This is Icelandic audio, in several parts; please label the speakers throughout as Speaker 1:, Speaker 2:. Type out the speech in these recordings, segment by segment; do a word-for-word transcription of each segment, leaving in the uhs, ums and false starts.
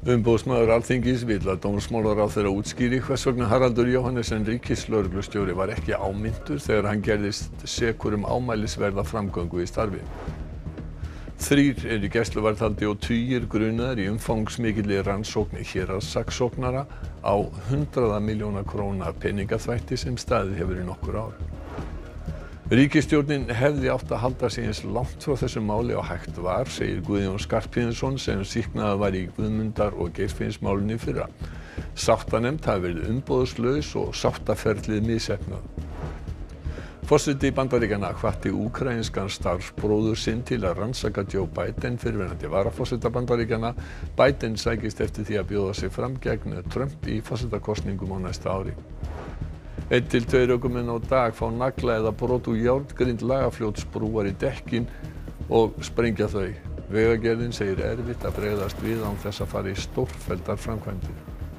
Speaker 1: Umboðsmaður Alþingis vill að dómsmálaráðherra útskýri hvers vegna Haraldur Jóhannessen ríkislögreglustjóri var ekki áminntur þegar hann gerðist sekur um ámælisverða framgöngu í starfi. Þrír eru í gæsluvarðhaldi og tugir grunaðir í umfangsmikilli rannsókn héraðssaksóknara á hundraða milljóna króna peningaþvætti sem staðið hefur í nokkur ár. Ríkisstjórnin hefði átt að halda sig eins langt frá þessu máli og hægt var, segir Guðjón Skarphéðinsson sem sýknaður var í Guðmundar- og Geirfinnsmálinu í fyrra. Sáttanefnd hafi verið umboðslaus og sáttaferlið misheppnað. Forseti Bandaríkjanna hvatti úkraínskan starfsbróður sinn til að rannsaka Joe Biden, fyrrverandi varaforseta Bandaríkjanna. Biden sækist eftir því að bjóða sig fram gegn Trump í forsetakosningum á næsta ári. Einn til tveir ökumenn á dag fá nagla eða brot úr járngrind Lagarfljótsbrúar í dekkin og sprengja þau. Vegagerðin segir erfitt að bregðast við án þess að fara í stórfelldar framkvæmdir.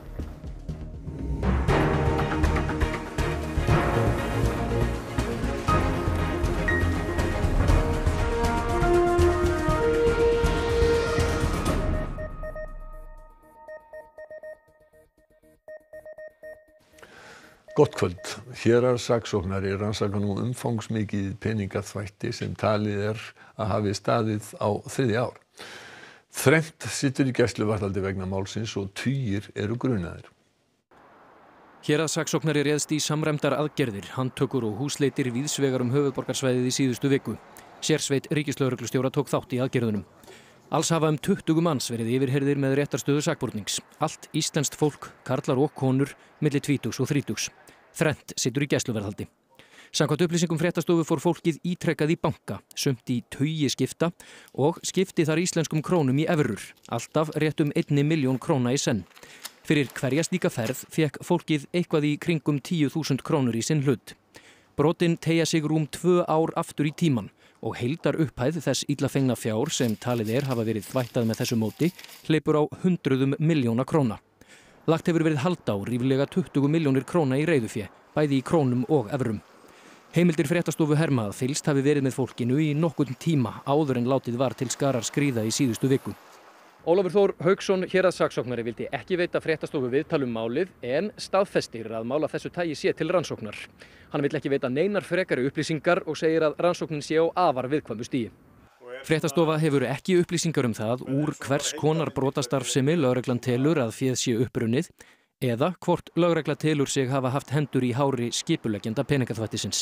Speaker 1: Gott kvöld. Héraðssaksóknari rannsakar nú umfangsmikið peningaþvætti sem talið er að hafi staðið á þriðja ár. Þrennt situr í gæsluvarðhaldi vegna málsins og tugir eru grunaðir.
Speaker 2: Héraðssaksóknari réðst í samræmdar aðgerðir, handtökur og húsleitir víðs vegar um höfuðborgarsvæðið í síðustu viku. Sérsveit ríkislögreglustjóra tók þátt í aðgerðunum. Alls hafa um tuttugu manns verið yfirheyrðir með réttarstöðu sakbornings. Allt íslenskt fólk, karlar og konur, milli tvítugs og þrítugs. Þrennt situr í gæsluvarðhaldi. Samkvæmt upplýsingum fréttastofu fór fólkið ítrekkað í banka, sumt í tugi skipta og skipti þar íslenskum krónum í evrur, alltaf rétt um einni milljón króna í senn. Fyrir hverja slíka ferð fékk fólkið eitthvað í kringum tíu þúsund krónur í sinn hlut. Brotin teygja sig rúm tvö ár aftur í tíman og heildar upphæð þess illa fengna fjár sem talið er hafa verið þvættað með þessu móti hleypur á hundruðum milljóna króna. Lagt hefur verið hald á ríflega tuttugu milljónir króna í reiðufé, bæði í krónum og evrum. Heimildir fréttastofu herma að fylgst hafi verið með fólkinu í nokkurn tíma áður en látið var til skarar skríða í síðustu viku. Ólafur Þór Hauksson, héraðssaksóknari, vildi ekki veita fréttastofu viðtal um málið en staðfestir að mál af þessu tagi sé til rannsóknar. Hann vill ekki veita neinar frekari upplýsingar og segir að rannsóknin sé á afar viðkvæmu stigi. Fréttastofa hefur ekki upplýsingar um það úr hvers konar brotastarfsemi lögreglan telur að féð sé upprunnið eða hvort lögregla telur sig hafa haft hendur í hári skipuleggjenda peningaþvættisins.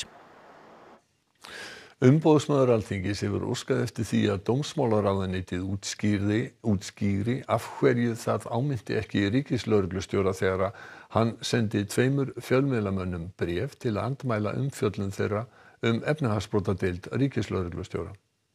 Speaker 1: Umboðsmaður Alþingis hefur óskað eftir því að dómsmálaráðuneytið útskýri, útskýri af hverju það áminnti ekki ríkislögreglustjóra þegar hann sendi tveimur fjölmiðlamönnum bréf til að andmæla umfjöllun þeirra um efnahagsbrotadeild ríkislögreglustjóra.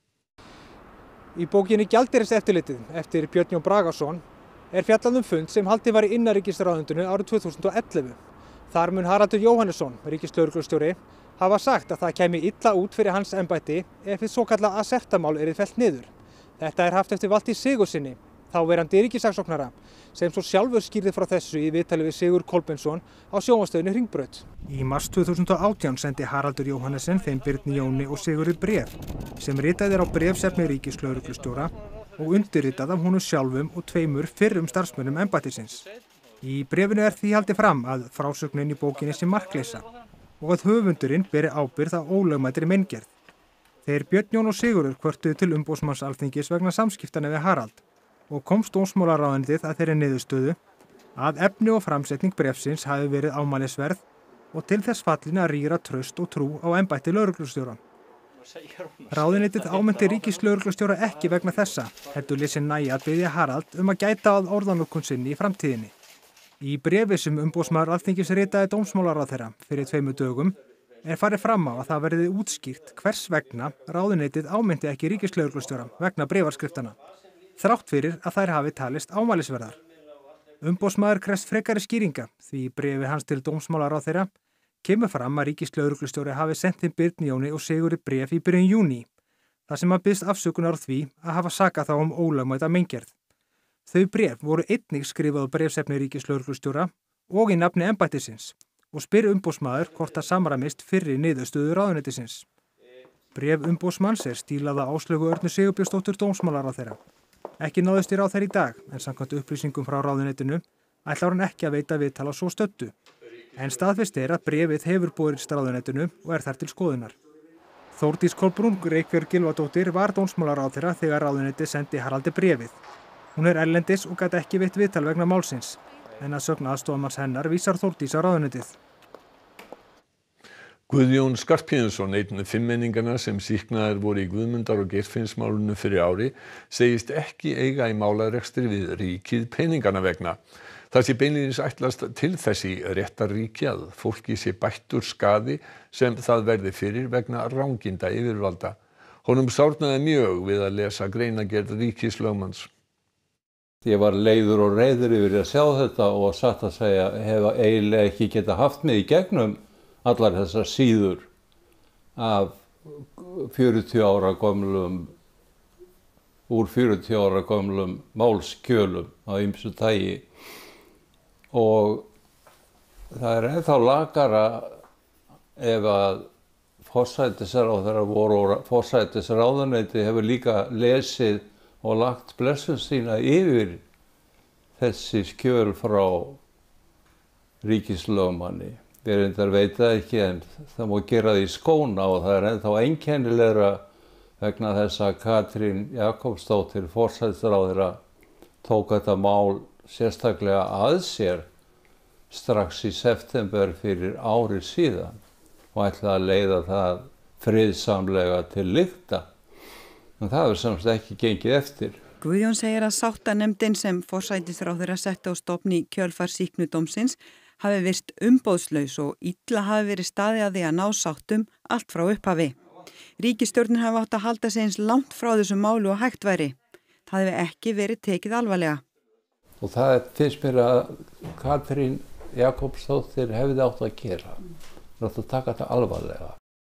Speaker 3: Í bókinni Gjaldeyriseftirlitið eftir Björn Jón Bragason er fjallað um fund sem haldið var í innanríkisráðuneytinu árið tvö þúsund og ellefu. Þar mun Haraldur Jóhannesson, ríkislögreglustjóri, hafa sagt að það kæmi illa út fyrir hans embætti ef hið svokallað Aserta-mál yrði fellt niður. Þetta er haft eftir Valtý Sigurðssyni, þáverandi ríkissaksóknara, sem svo sjálfur skýrði frá þessu í viðtali við Sigurð Kolbeinsson á sjónvarpsstöðinni Hringbraut. Í mars tvö þúsund og átján sendi Haraldur Jóhannessen þeim Birni Jóni og Sigurði bréf sem ritað er á bréfsefni ríkislögreglustjóra og undirritað af honum sjálfum og tveimur fyrrum starfsmönnum embættisins. Í bréfinu er því haldið fram að frásögnin í bókinni sé markleysa og að höfundurinn beri ábyrgð á ólögmætri meingerð. Þeir Björn Jón og Sigurður kvörtuðu til umboðsmanns Alþingis vegna samskiptanna við Harald og komst dómsmálaráðuneytið að þeirri niðurstöðu að efni og framsetning bréfsins hafi verið ámælisverð og til þess fallin að rýra traust og trú á embætti lögreglustjóra. Ráðuneytið áminnti ríkislögreglustjóra ekki vegna þessa, heldur lét sér nægja að biðja Harald um að gæta að orðanotkun sinni í framtíðinni. Í bréfi sem umboðsmaður Alþingis ritaði dómsmálaráðherra fyrir tveimur dögum er farið fram á að það verði útskýrt hvers vegna ráðuneytið áminnti ekki ríkislögreglustjóra vegna bréfaskriftana, þrátt fyrir að þær hafi talist ámælisverðar. Umboðsmaður krefst frekari skýringa því í bréfi hans til dómsmálaráðherra kemur fram að ríkislögreglustjóri hafi sent þeim Birni Jóni og Sigurði bréf í byrjun júní, þar sem hann biðst afsökunar á því að hafa sakað þá um ólögmæta meingerð. Þau bréf voru einnig skrifað á bréfsefni ríkislögreglustjóra og í nafni embættisins og spyr umboðsmaður hvort það samræmist fyrri niðurstöðu ráðuneytisins. Bréf umboðsmanns er stílað af Áslaugu Örnu Sigurbjörnsdóttur dómsmálaráðherra. Ekki náðist í ráðherra í dag, en samkvæmt upplýsingum frá ráðuneytinu ætlar hann ekki að veita viðtal á svo stöddu. En staðfest er að bréfið hefur borist ráðuneytinu og er þar til skoðunar. Þórdís Kolbrún Reykfjörð Gylfadóttir var dómsmálaráðherra þegar ráðuneytið sendi Haraldi bréfið. Hún er erlendis og gat ekki veitt viðtal vegna málsins, en að sögn aðstoðarmanns hennar vísar Þórdís á ráðuneytið.
Speaker 1: Guðjón Skarphéðinsson, einn fimmmenninganna sem sýknaðir voru í Guðmundar- og Geirfinnsmálinu fyrir ári, segist ekki eiga í málarekstri við ríkið peningana vegna. Það sé beinlínis ætlast til þess í réttarríki að fólki sé bættur skaði sem það verði fyrir vegna ranginda yfirvalda. Honum sárnaði mjög við að lesa greinagerð ríkislögmanns.
Speaker 4: Ég var leiður og reiður yfir að sjá þetta og satt að segja hef eiginlega ekki geta haft mig í gegnum allar þessar síður af fjörutíu ára gömlum, úr fjörutíu ára gömlum málskjölum á ýmsu tagi. Og það er ennþá lakara ef að forsætisráðherra voru og forsætisráðuneyti hefur líka lesið og lagt blessun sína yfir þessi skjöl frá ríkislögmanni. Við reyndar veit það ekki en það má gera það í skóna og það er ennþá einkennilegra vegna þess að Katrín Jakobsdóttir forsætisráðherra tók þetta mál sérstaklega að sér strax í september fyrir ári síðan og ætlaði að leiða það friðsamlega til lykta. En það hefur semst ekki gengið eftir.
Speaker 5: Guðjón segir að sáttanefndin sem forsætisráðherra setti á stofn í kjölfar sýknudómsins hafi virst umboðslaus og illa hafi verið staðið að því að ná sáttum allt frá upphafi. Ríkisstjórnin hafi átt að halda sig eins langt frá þessu máli og hægt væri. Það hefði ekki verið tekið alvarlega.
Speaker 4: Og það finnst mér að Katrín Jakobsdóttir hefði átt að gera. Það átt að taka þetta alvarlega.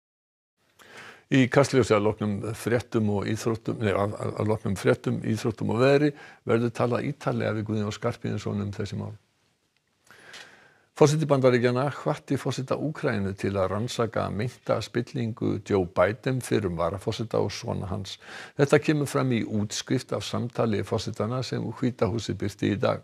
Speaker 1: Í Kastljósi að loknum fréttum og íþróttum, nei, að, að loknum fréttum, íþróttum og veðri verður talað ítarlega við Guðjón Skarphéðinsson um þessi mál. Forseti Bandaríkjanna hvatti forseta Úkraínu til að rannsaka meinta spillingu Joe Biden fyrrum varaforseta og sona hans. Þetta kemur fram í útskrift af samtali forsetana sem Hvíta húsið birti í dag.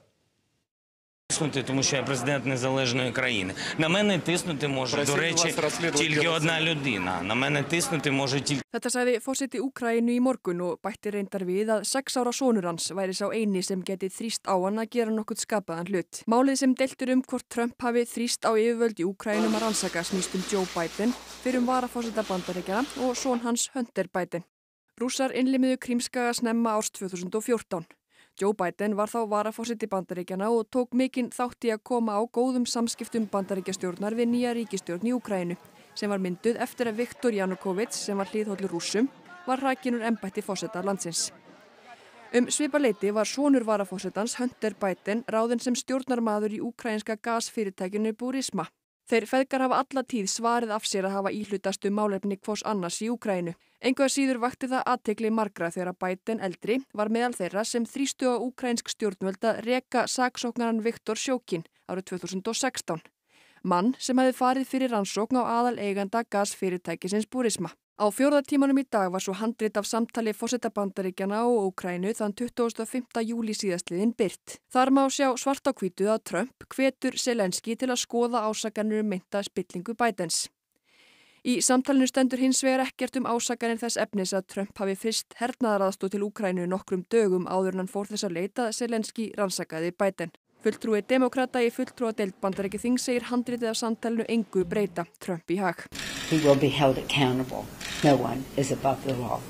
Speaker 6: Тому що я президент незалежної країни. На мене тиснути може, до речі, тільки одна людина. На мене тиснути може тільки...
Speaker 7: Þetta sagði forseti Úkraínu í morgun og bætti reyndar við að sex ára sonur hans væri sá eini sem geti þrýst á hann að gera nokkuð skapaðan hlut. Málið sem deiltur um hvort Trump hafi þrýst á yfirvöld í Úkraínu að rannsaka snýst um Joe Biden, fyrrum varaforseta Bandaríkjanna og son hans Hunter Biden. Rússar innlimuðu Krímskaga snemma árs tvö þúsund og fjórtán. Joe Biden var þá varaforseti Bandaríkjanna og tók mikinn þátt í að koma á góðum samskiptum Bandaríkjastjórnar við nýja ríkisstjórn í Úkraínu, sem var mynduð eftir að Viktor Yanukovych, sem var hliðhollur Rússum, var hrakinn úr embætti forseta landsins. Um svipað leyti var sonur varaforsetans Hunter Biden ráðinn sem stjórnarmaður í úkraínska gasfyrirtækinu Burisma. Þeir feðgar hafa alla tíð svarið af sér að hafa íhlutast um málefni hvors annars í Úkraínu. Engu að síður vakti það athygli margra þegar Biden eldri var meðal þeirra sem þrýstu á úkraínsk stjórnvöld að reka saksóknarann Viktor Shokin árið tvö þúsund og sextán. Mann sem hefði farið fyrir rannsókn á aðal eiganda gasfyrirtækisins Burisma. Á fjórða tímanum í dag var svo handrit af samtali forseta Bandaríkjanna og Úkraínu þann tuttugasta og fimmta júlí síðastliðinn birt. Þar má sjá svart á hvítu að Trump hvetur Zelenski til að skoða ásakanir um meinta spillingu Bidens. Í samtalinu stendur hins vegar ekkert um ásakanir þess efnis að Trump hafi fyrst hernaðaraðstoð til Úkraínu nokkrum dögum áður en hann fór þess að leita að Zelenski rannsakaði Biden. Fulltrúi demókrata í fulltrúadeild Bandaríkjaþings segir handritið af samtalinu engu breyta Trump í hag.
Speaker 8: He will be held accountable. No one is above the law.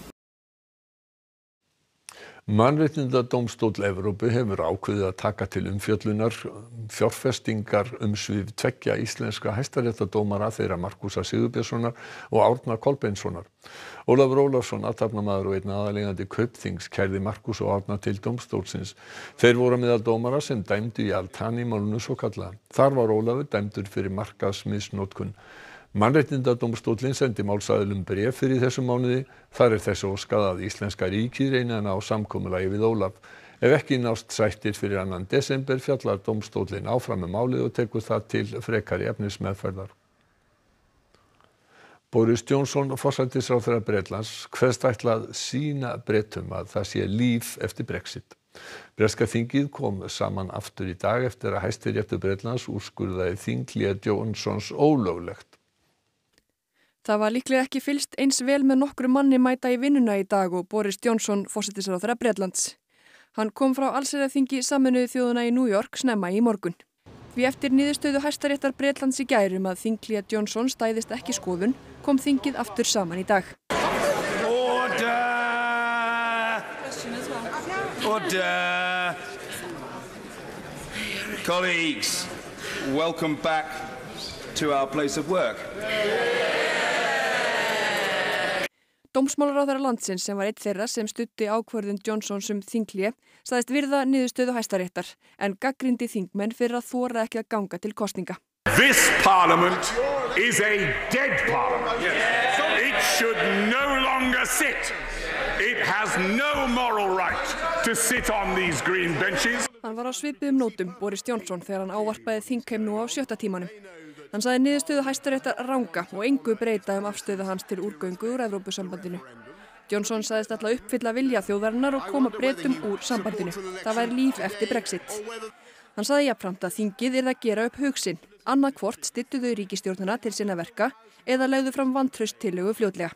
Speaker 1: Mannréttindadómstóll Evrópu hefur ákveðið að taka til umfjöllunar fjárfestingar umsvif tveggja íslenska hæstaréttardómara þeirra Markúsar Sigurbjörnssonar og Árna Kolbeinssonar. Ólafur Ólafsson, athafnamaður og einn aðaleigandi Kaupþings, kærði Markús og Árna til dómstólsins. Þeir voru meðal dómara sem dæmdu í Al-Thani-málinu svokallaða. Þar var Ólafur dæmdur fyrir markaðsmisnotkun. Mannréttindadómstóllinn sendi málsaðilum bréf fyrir þessum mánuði. Þar er þessu óskað að íslenska ríkið reyni að ná samkomulagi við Ólaf. Ef ekki nást sættir fyrir annan desember fjallar dómstóllinn áfram með málið og tekur það til frekari efnismeðferðar. Boris Johnson, forsætisráðherra Bretlands, kveðst ætla að sýna Bretum að það sé líf eftir Brexit. Breska þingið kom saman aftur í dag eftir að Hæstiréttur Bretlands úrskurðaði þinghlé Johnsons ólöglegt.
Speaker 7: Það var líklega ekki fylgst eins vel með nokkru manni mæta í vinnuna í dag og Boris Johnson, forsætisráðherra Bretlands. Hann kom frá allsherjarþingi Sameinuðu þjóðanna í New York snemma í morgun. Því eftir niðurstöðu Hæstaréttar Bretlands í gær um að þinghlé Johnson stæðist ekki skoðun, kom þingið aftur saman í dag.
Speaker 9: Order! Order! Colleagues, welcome back to our place of work.
Speaker 7: Dómsmálaráðherra landsins, sem var einn þeirra sem studdi ákvörðun Johnsons um þinghlé, sagðist virða niðurstöðu Hæstaréttar en gagnrýndi þingmenn fyrir að þora ekki að ganga til kosninga.
Speaker 10: This parliament is a dead parliament. It should no longer sit. It has no moral right to sit on these green benches.
Speaker 7: Hann var á svipuðum nótum, Boris Johnson, þegar hann ávarpaði þingheim nú á sjötta tímanum. Hann sagði niðurstöðu Hæstaréttar ranga og engu breyta um afstöðu hans til úrgöngu úr Evrópusambandinu. Johnson sagðist ætla að uppfylla vilja þjóðarinnar og koma Bretum úr sambandinu. Það væri líf eftir Brexit. Hann sagði jafnframt að þingið yrði að gera upp hug sinn. Annað hvort styttu þau ríkisstjórnina til sinna verka eða legðu fram vantrauststillögu fljótlega.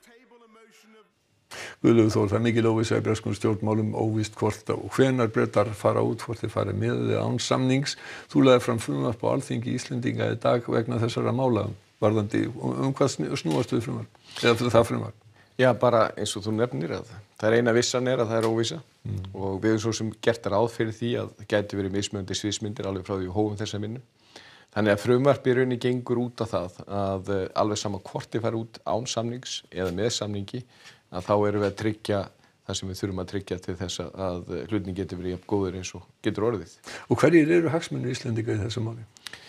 Speaker 1: Guðlaugur Þór, það er mikil óvissa í breskum stjórnmálum, óvíst hvort og hvenær Bretar fara út, hvort þeir fara með eða án samnings. Þú lagðir fram frumvarp á Alþingi Íslendinga í dag vegna þessara mála varðandi. Um hvað snúast við frumvarp? Eða það frumvarp?
Speaker 11: Já, bara eins og þú nefnir að það er eina vissan er að það er óvissa mm. og við erum svo sem gert ráð fyrir því að það gæti verið mismunandi sviðsmyndir alveg frá því við hófum þessa vinnu. Þannig að frumvarp í rauninni gengur út á það að alveg sama hvort þið fara út án samnings eða með samningi, að þá erum við að tryggja það sem við þurfum að tryggja til þess að hlutin getur verið jafn góður eins og getur orðið.
Speaker 1: Og hverjir eru hagsmunir Íslendinga í þessu máli?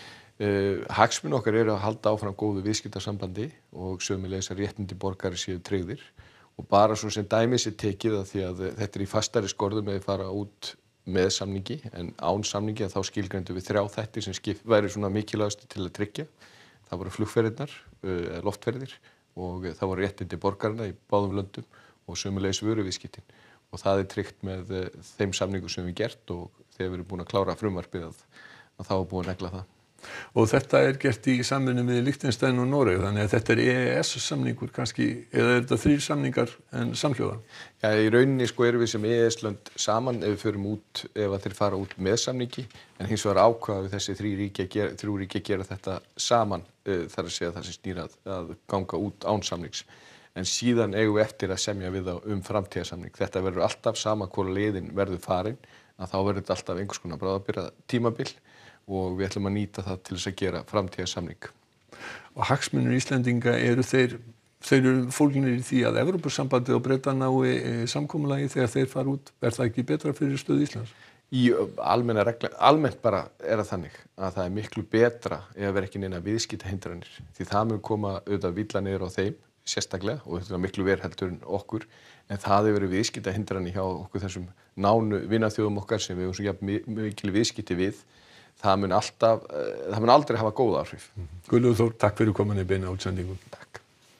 Speaker 11: Uh, hagsmunir okkar eru að halda áfram góðu viðskiptasambandi og sömuleiðis að réttindi borgari séu tryggðir og bara svo sem dæmi sé tekið að því að þetta er í fastari skorðum með að fara út með samningi en án samningi að þá skilgreindu við þrjá þætti sem skip, væri svona mikilvægastu til að tryggja. Það voru flugferðirnar, uh, loftferðir og það voru réttindi borgarina í báðum löndum og sömuleiðis vöruviðskiptin og það er tryggt með uh, þeim samningum sem við gert og þegar við erum búin að klára frumvarpið að, að þá er búin að negla það.
Speaker 1: Og þetta er gert í samvinnu með Liechtenstein og Noreg, þannig að þetta er E E S-samningur kannski, eða er þetta þrír samningar en samhljóða?
Speaker 11: Já, í rauninni sko erum við sem E E S-lönd saman ef við förum út, ef að þeir fara út með samningi, en hins vegar ákvaða við þessi þrjú ríki að gera, þrjú ríki að gera þetta saman, uh, þar að segja það sem snýr að, að ganga út án samnings. En síðan eigum við eftir að semja við þá um framtíðarsamning. Þetta verður alltaf sama hvora leiðin verður farin, að þá verður þetta alltaf einhvers konar bráðabirgða tímabil og við ætlum að nýta það til þess að gera framtíðarsamning.
Speaker 1: Og hagsmunir Íslendinga eru þeir, þeir eru fólgnir í því að Evrópusambandið og Bretar nái samkomulagi þegar þeir fara út. Er það ekki betra fyrir stöðu Íslands?
Speaker 11: Í almenna regla, almennt bara er það þannig að það er miklu betra ef að vera ekki neina viðskiptahindranir. Því það mun koma auðvitað villa niður á þeim sérstaklega og þetta er miklu verð heldur en okkur. En það hefur verið viðskiptahindranir hjá okkur þessum nánu vinaþjóðum okkar sem við höfum svo jafn mikil viðskipti við. Það mun alltaf, það mun aldrei hafa góð áhrif.
Speaker 1: Guðlaugur Þór, takk fyrir komin í beina útsendingu. Takk.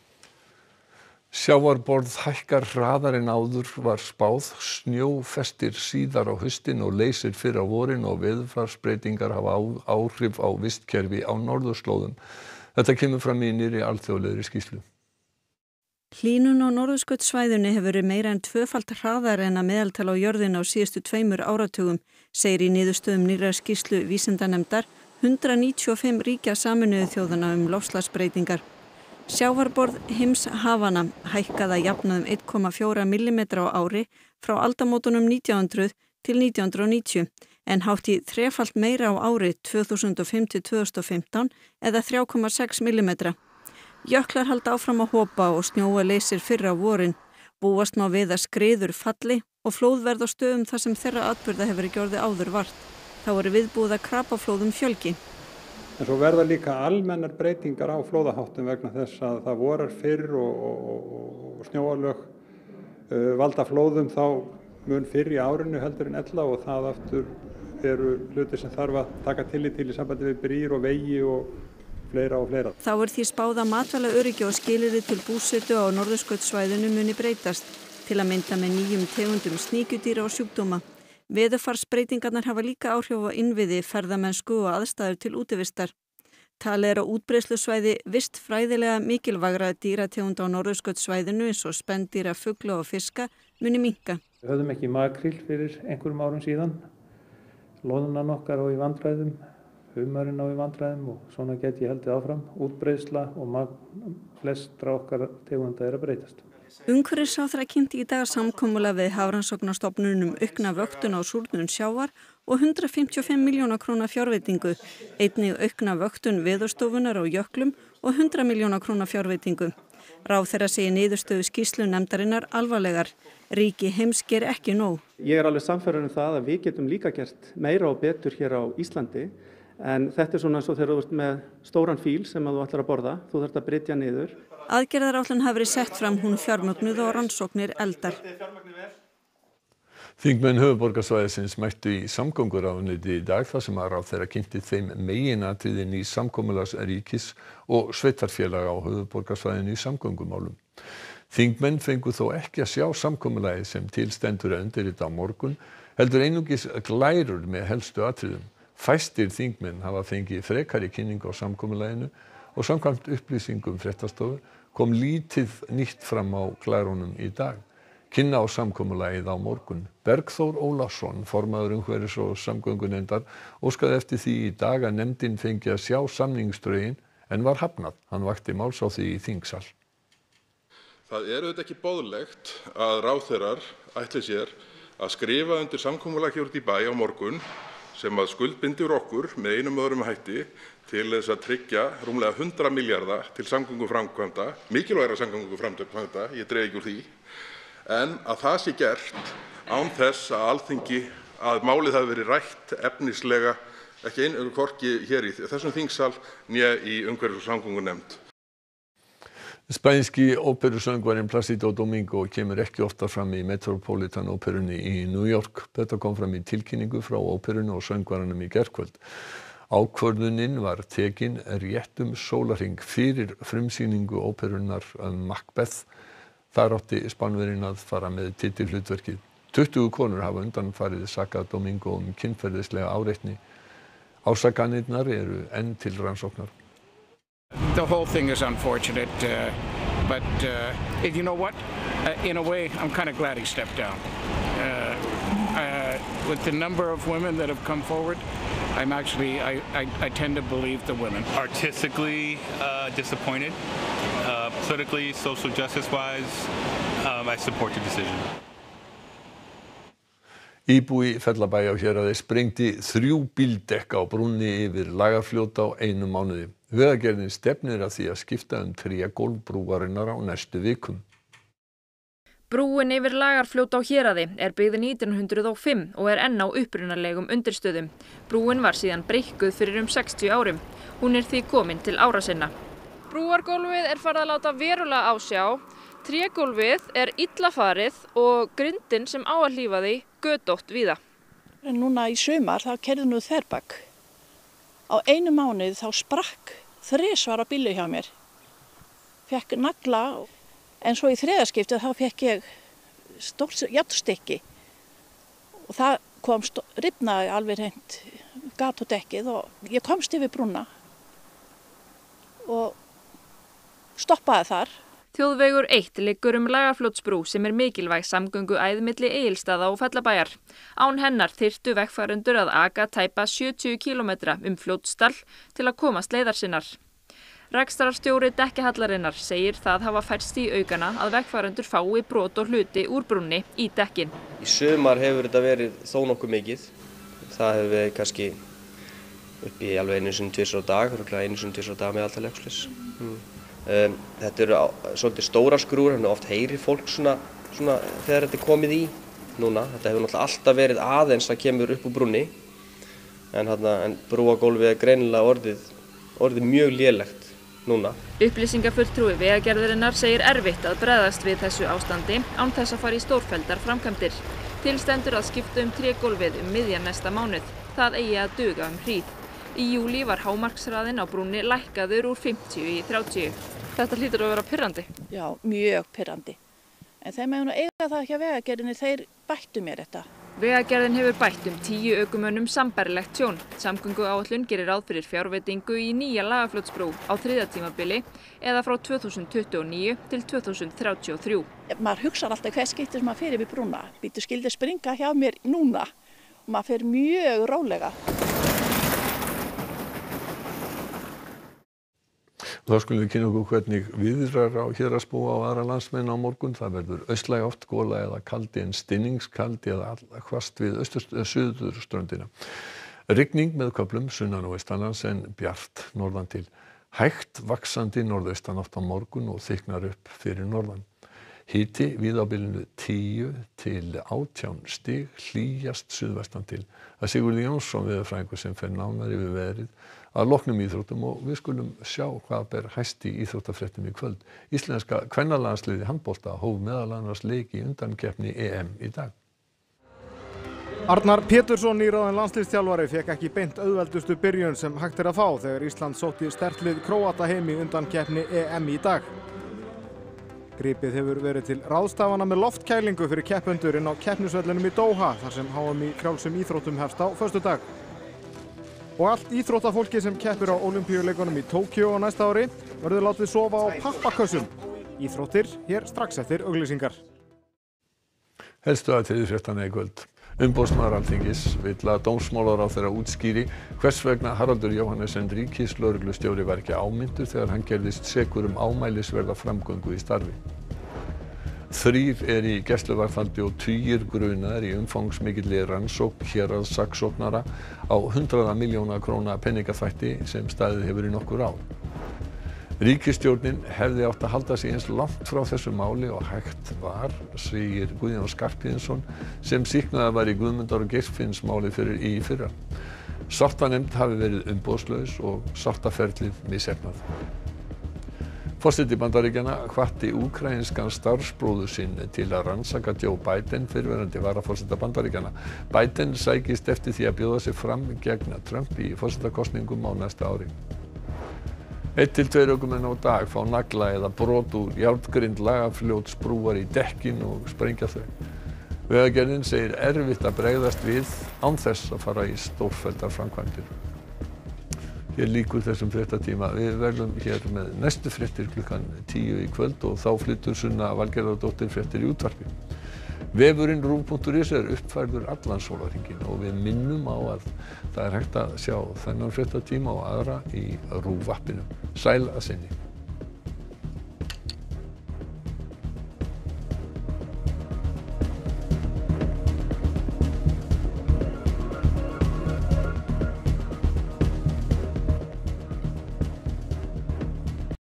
Speaker 1: Sjávarborð hækkar hraðar en áður var spáð, snjó festir síðar á haustin og leysir fyrr á vorin og veðurfarsbreytingar hafa áhrif á vistkerfi á norðurslóðum. Þetta kemur fram í nýrri alþjóðlegri skýrslu.
Speaker 5: Hlýnun á norðurskautssvæðinu hefur verið meira en tvöfalt hraðar en að meðaltala á jörðina á síðustu tveimur áratugum, segir í niðurstöðum nýrrar skýrslu vísindanefndar hundrað níutíu og fimm ríkja Sameinuðu þjóðanna um loftslagsbreytingar. Sjávarborð heimshafana hækkaði að jafnaði um einn komma fjóra millimetra á ári frá aldamótunum nítján hundruð til nítján hundruð og níutíu, en hátt í þrefalt meira á ári tvö þúsund og fimm til tvö þúsund og fimmtán eða þrjú komma sex millimetra. Jöklar halda áfram að hopa og snjóa leysir fyrr á vorin. Búast má við að skriður falli og flóð verða á stöðum þar sem þeirra atburða hefur ekki orðið áður vart. Þá eru viðbúið að krapaflóðum fjölgi.
Speaker 12: En svo verða líka almennar breytingar á flóðaháttum vegna þess að það vorar fyrr og, og, og snjóalög uh, valda flóðum þá mun fyrr í árinu heldur en ella og það aftur eru hluti sem þarf að taka tillit til í sambandi við brýr og vegi og fleira og fleira.
Speaker 5: Þá er því spáð að matvælaöryggi og skilyrði til búsetu á norðurskautssvæðinu muni breytast, til að mynda með nýjum tegundum sníkjudýra og sjúkdóma. Veðurfarsbreytingarnar hafa líka áhrif á innviði, ferðamennsku og aðstæður til útivistar. Talið er á útbreiðslusvæði vistfræðilega mikilvægra dýrategunda á norðurskautssvæðinu eins og spendýra, fugla og fiska muni minnka.
Speaker 12: Við höfðum ekki makríl fyrir einhverjum árum síðan. Loðnan okkar á í vandræðum, humarinn á í vandræðum og svona get ég haldið áfram. Útbreiðsla og magn flestra okkar tegunda er að breytast.
Speaker 5: Umhverfisráðherra kynnti í dag samkomulag við Hafrannsóknastofnun um aukna vöktun á súrnun sjávar og hundrað fimmtíu og fimm milljóna króna fjárveitingu, einnig aukna vöktun Veðurstofunnar á jöklum og hundrað milljóna króna fjárveitingu. Ráðherra segir niðurstöðu skýrslu nefndarinnar alvarlegar. Ríki heims ger ekki nóg.
Speaker 13: Ég er alveg sannfærður um það að við getum líka gert meira og betur hér á Íslandi, en þetta er svona eins og þegar þú ert með stóran fíl sem að þú ætlar að borða, þú þarft að brytja niður.
Speaker 5: Aðgerðaráætlun hafi verið sett fram, hún fjármögnuð og rannsóknir eldar.
Speaker 1: Þingmenn höfuðborgarsvæðisins mættu í samgönguráðuneyti í dag þar sem að ráðherra kynnti þeim meginatriðin í samkomulags ríkis og sveitarfélaga á höfuðborgarsvæðinu í samgöngumálum. Þingmenn fengu þó ekki að sjá samkomulagið sem til stendur að undirrita á morgun, heldur einungis glærur með helstu atriðum. Fæstir þingmenn hafa fengið frekari kynningu á samkomulaginu og samkvæmt upplýsingum fréttastofu kom lítið nýtt fram á glærunum í dag. Kynna á samkomulagið á morgun. Bergþór Ólason, formaður umhverfis- og samgöngunefndar, óskaði eftir því í dag að nefndin fengi að sjá samningsdrögin en var hafnað. Hann vakti máls á því í þingsal.
Speaker 14: Það er auðvitað ekki boðlegt að ráðherrar ætli sér að skrifa undir samkomulag hér út í bæ á morgun sem að skuldbindur okkur með einum öðrum hætti til þess að tryggja rúmlega hundrað milljarða til samgönguframkvæmda, mikilvægra samgönguframkvæmda, ég dreg ekki úr því, en að það sé gert án þess að Alþingi, að málið hafi verið rætt efnislega, ekki einu hvorki hér í þessum þingsal né í umhverfis- og samgöngunefnd.
Speaker 1: Spænski óperusöngvarinn Plácido Domingo kemur ekki oftar fram í Metropolitan óperunni í New York. Þetta kom fram í tilkynningu frá óperunni og söngvaranum í gærkvöld. Ákvörðunin var tekin réttum sólarhring fyrir frumsýningu óperunnar um Macbeth. Þar átti Spánverjinn að fara með titilhlutverkið. tuttugu konur hafa undanfarið sakað Domingo um kynferðislega áreitni. Ásakanirnar eru enn til rannsóknar.
Speaker 15: The whole thing is unfortunate, uh, but uh, you know what? Uh, in a way, I'm kind of glad he stepped down. Uh, uh, with the number of women that have come forward, I'm actually, I, I, I tend to believe the women.
Speaker 16: Artistically uh, disappointed. Uh, politically, social justice-wise, um, I support the decision.
Speaker 1: Íbúi Fellabæ á Héraði sprengdi þrjú bíldekk á brúnni yfir Lagarfljót á einum mánuði. Vegagerðin stefnir að því að skipta um trégólf brúarinnar á næstu vikum.
Speaker 17: Brúin yfir Lagarfljót á Héraði er byggð nítján hundruð og fimm og er enn á upprunalegum undirstöðum. Brúin var síðan breikkuð fyrir um sextíu árum. Hún er því komin til ára sinna. Brúargólfið er farið að láta verulega á sjá. Trégólfið er illa farið og grindin sem á að hlífa því götótt víða.
Speaker 18: Núna í sumar þá keyrði nú þverbak. Á einu mánuði þá sprakk þrisvar á bílu hjá mér. Fekk nagla, en svo í þriðaskiptið þá fekk ég stórt járnstykki. Og það kom, rifnaði alveg hreint gat á dekkið og ég komst yfir brúna og stoppaði þar.
Speaker 17: Þjóðvegur eitt liggur um Lagarfljótsbrú sem er mikilvæg samgönguæð milli Egilsstaða og Fellabæjar. Án hennar þyrftu vegfarendur að aka tæpa sjötíu kílómetra um Fljótsdal til að komast leiðar sinnar. Rekstrarstjóri dekkihallarinnar segir það hafa færst í aukana að vegfarendur fái brot og hluti úr brúnni í dekkin.
Speaker 19: Í sumar hefur þetta verið þó nokkuð mikið. Það hefur verið kannski upp í alveg einu sinni tvisvar á dag, örugglega einu sinni tvisvar á dag með alltaf leikslis. Mm. Um, þetta eru svolítið stóra skrúur, þannig oft heyrir fólk svona, svona þegar þetta er komið í núna. Þetta hefur náttúrulega alltaf verið aðeins að kemur upp úr brúnni, en, en brúagólfið er greinilega orðið, orðið mjög lélegt núna.
Speaker 17: Upplýsingafulltrúi Vegagerðarinnar segir erfitt að bregðast við þessu ástandi án þess að fara í stórfelldar framkvæmdir. Til stendur að skipta um trégólfið um miðjan næsta mánuð. Það eigi að duga um hríð. Í júlí var hámarkshraðinn á brúnni lækkaður úr fimmtíu í þrjátíu.
Speaker 7: Þetta hlýtur að vera pirrandi?
Speaker 18: Já, mjög pirrandi. En þeim hefur nú eiga það ekki að Vegagerðinni, þeir bættu mér þetta.
Speaker 17: Vegagerðin hefur bætt um tíu ökumönnum sambærilegt tjón. Samgönguáætlun gerir ráð fyrir fjárveitingu í nýja Lagarfljótsbrú á þriðja tímabili eða frá tvö þúsund tuttugu og níu til tvö þúsund þrjátíu og þrjú.
Speaker 18: Maður hugsar alltaf hver skipti sem maður fer yfir brúna. Býtu skildi springa hjá mér núna og maður fer mjög rólega.
Speaker 1: Þá skulum við kynna okkur hvernig viðrar á Héraðsbúa og aðra landsmenn á morgun. Það verður austlæg átt, gola eða kaldi en stinningskaldi eða hvasst við suðurströndina. Rigning með köflum sunnan og vestanlands en bjart norðan til. Hægt vaxandi norðaustanátt á morgun og þykknar upp fyrir norðan. Hiti víða á bilinu tíu til átján stig, hlýjast suðvestan til. Það er Sigurður Jónsson veðurfræðingur sem fer nánar yfir veðrið að loknum íþróttum og við skulum sjá hvað ber hæst í íþróttafréttum í kvöld. Íslenska kvennalandsliðið í handbolta hóf meðal annars leik í undankeppni E M í dag.
Speaker 20: Arnar Pétursson, nýráðinn landsliðsþjálfari, fékk ekki beint auðveldustu byrjun sem hægt er að fá þegar Ísland sótti sterkt lið Króata heim í undankeppni E M í dag. Gripið hefur verið til ráðstafana með loftkælingu fyrir keppendur inn á keppnisvellinum í Doha þar sem H M í frjálsum íþróttum hefst á föstudag. Og allt íþróttafólki sem keppir á Ólympíuleikunum í Tókíó á næsta ári verður látið sofa á pappakössum. Íþróttir hér strax eftir auglýsingar.
Speaker 1: Helstu atriði fréttanna í kvöld. Umboðsmaður Alþingis vill að dómsmálaráðherra útskýri hvers vegna Haraldur Jóhannesson ríkislögreglustjóri var ekki áminntur þegar hann gerðist sekur um ámælisverða framgöngu í starfi. Þrír er í gæsluvarðhaldi og tugir grunaðir í umfangsmikilli rannsókn héraðssaksóknara á hundraða milljóna króna peningaþvætti sem staðið hefur í nokkur ár. Ríkisstjórnin hefði átt að halda sig eins langt frá þessu máli og hægt var, segir Guðjón Skarphéðinsson sem sýknaður var í Guðmundar- og Geirfinnsmáli fyrir í fyrra. Sáttanefnd hafi verið umboðslaus og sáttaferlið misheppnað. Forseti Bandaríkjanna hvatti úkraínskan starfsbróður sinn til að rannsaka Joe Biden, fyrrverandi varaforseta Bandaríkjanna. Biden sækist eftir því að bjóða sig fram gegn Trump í forsetakosningum á næsta ári. Einn til tveir ökumenn á dag fá nagla eða brot úr járngrind Lagarfljótsbrúar í dekkin og sprengja þau. Vegagerðin segir erfitt að bregðast við án þess að fara í stórfelldar framkvæmdir. Hér lýkur þessum fréttatíma. Við verðum hér með næstu fréttir klukkan tíu í kvöld og þá flytur Sunna Valgerðardóttir fréttir í útvarpi. Vefurinn ruv punktur is er uppfærður allan sólarhringinn og við minnum á að það er hægt að sjá þennan fréttatíma og aðra í RÚV appinu. Sæl að sinni.